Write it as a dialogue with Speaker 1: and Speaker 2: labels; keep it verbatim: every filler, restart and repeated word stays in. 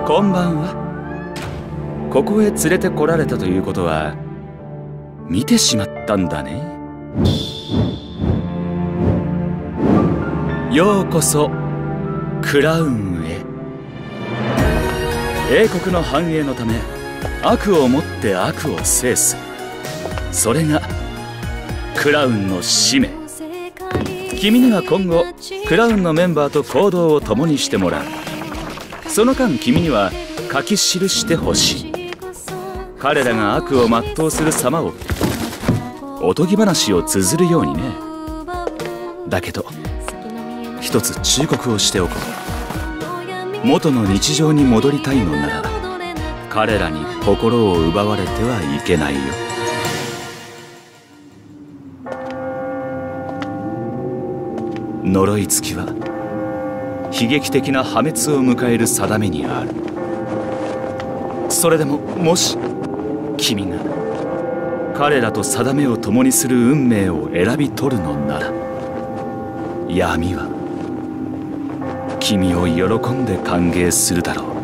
Speaker 1: こんばんは。ここへ連れてこられたということは見てしまったんだね。ようこそクラウンへ。英国の繁栄のため悪をもって悪を制す、それがクラウンの使命。君には今後クラウンのメンバーと行動を共にしてもらう。その間君には書き記してほしい。彼らが悪を全うする様を、おとぎ話を綴るようにね。だけど一つ忠告をしておこう。元の日常に戻りたいのなら彼らに心を奪われてはいけないよ。呪いつきは悲劇的な破滅を迎える定めにある。それでももし君が彼らと定めを共にする運命を選び取るのなら、闇は君を喜んで歓迎するだろう。